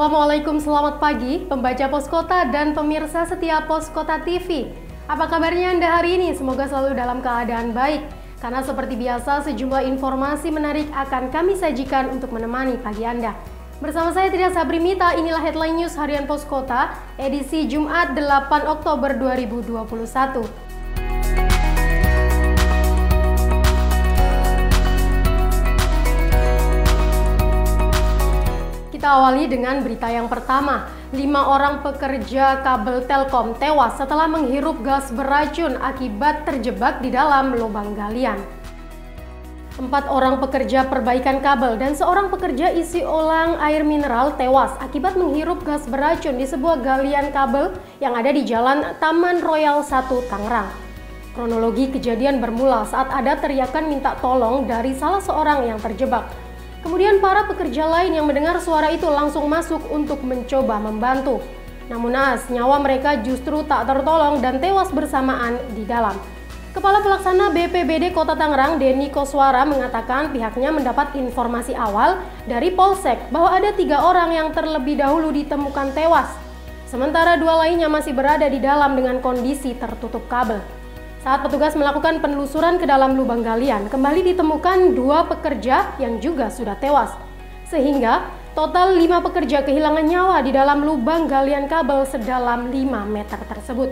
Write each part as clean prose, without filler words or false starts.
Assalamualaikum, selamat pagi pembaca Poskota dan pemirsa setia Poskota TV. Apa kabarnya Anda hari ini? Semoga selalu dalam keadaan baik. Karena seperti biasa sejumlah informasi menarik akan kami sajikan untuk menemani pagi Anda. Bersama saya Tria Sabrimita, inilah headline news harian Poskota edisi Jumat 8 Oktober 2021. Kita awali dengan berita yang pertama. 5 orang pekerja kabel Telkom tewas setelah menghirup gas beracun akibat terjebak di dalam lubang galian. 4 orang pekerja perbaikan kabel dan seorang pekerja isi ulang air mineral tewas akibat menghirup gas beracun di sebuah galian kabel yang ada di Jalan Taman Royal 1 Tangerang. Kronologi kejadian bermula saat ada teriakan minta tolong dari salah seorang yang terjebak. Kemudian para pekerja lain yang mendengar suara itu langsung masuk untuk mencoba membantu. Namun naas, nyawa mereka justru tak tertolong dan tewas bersamaan di dalam. Kepala Pelaksana BPBD Kota Tangerang, Denny Koswara, mengatakan pihaknya mendapat informasi awal dari Polsek bahwa ada 3 orang yang terlebih dahulu ditemukan tewas. Sementara 2 lainnya masih berada di dalam dengan kondisi tertutup kabel. Saat petugas melakukan penelusuran ke dalam lubang galian, kembali ditemukan 2 pekerja yang juga sudah tewas. Sehingga total 5 pekerja kehilangan nyawa di dalam lubang galian kabel sedalam 5 meter tersebut.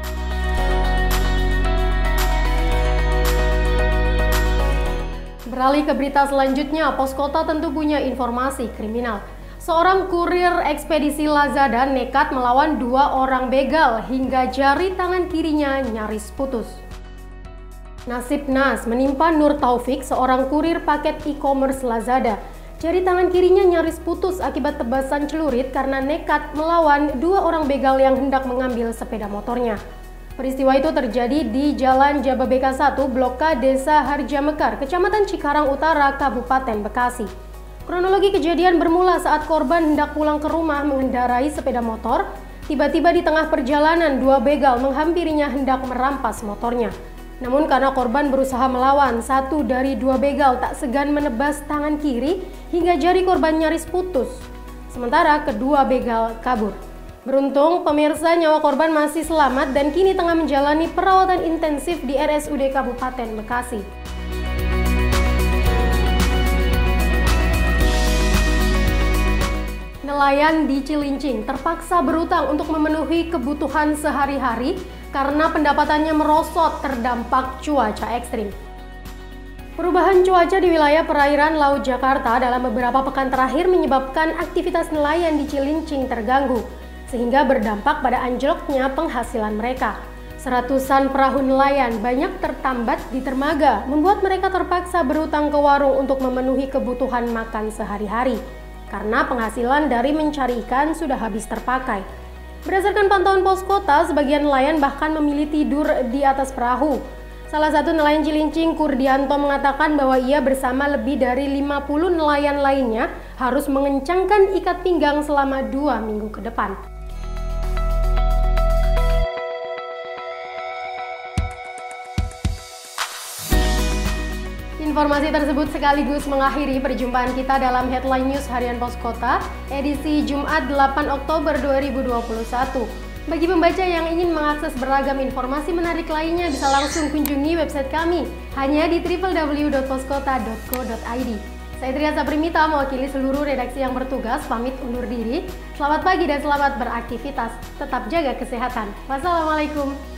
Beralih ke berita selanjutnya, Poskota tentu punya informasi kriminal. Seorang kurir ekspedisi Lazada nekat melawan 2 orang begal hingga jari tangan kirinya nyaris putus. Nasib naas menimpa Nur Taufik, seorang kurir paket e-commerce Lazada. Jari tangan kirinya nyaris putus akibat tebasan celurit karena nekat melawan 2 orang begal yang hendak mengambil sepeda motornya. Peristiwa itu terjadi di Jalan Jababeka 1, Blok K, Desa Harjamekar, Kecamatan Cikarang Utara, Kabupaten Bekasi. Kronologi kejadian bermula saat korban hendak pulang ke rumah mengendarai sepeda motor. Tiba-tiba di tengah perjalanan 2 begal menghampirinya hendak merampas motornya. Namun karena korban berusaha melawan, 1 dari 2 begal tak segan menebas tangan kiri hingga jari korban nyaris putus. Sementara kedua begal kabur. Beruntung pemirsa, nyawa korban masih selamat dan kini tengah menjalani perawatan intensif di RSUD Kabupaten Bekasi. Nelayan di Cilincing terpaksa berutang untuk memenuhi kebutuhan sehari-hari karena pendapatannya merosot terdampak cuaca ekstrim. Perubahan cuaca di wilayah perairan Laut Jakarta dalam beberapa pekan terakhir menyebabkan aktivitas nelayan di Cilincing terganggu, sehingga berdampak pada anjloknya penghasilan mereka. Seratusan perahu nelayan banyak tertambat di dermaga, membuat mereka terpaksa berutang ke warung untuk memenuhi kebutuhan makan sehari-hari. Karena penghasilan dari mencari ikan sudah habis terpakai. Berdasarkan pantauan Poskota, sebagian nelayan bahkan memilih tidur di atas perahu. Salah satu nelayan Cilincing, Kurdianto, mengatakan bahwa ia bersama lebih dari 50 nelayan lainnya harus mengencangkan ikat pinggang selama 2 minggu ke depan. Informasi tersebut sekaligus mengakhiri perjumpaan kita dalam headline news harian Poskota edisi Jumat 8 Oktober 2021. Bagi pembaca yang ingin mengakses beragam informasi menarik lainnya bisa langsung kunjungi website kami hanya di www.poskota.co.id. Saya Tria Sabrimita mewakili seluruh redaksi yang bertugas pamit undur diri. Selamat pagi dan selamat beraktivitas. Tetap jaga kesehatan. Wassalamualaikum.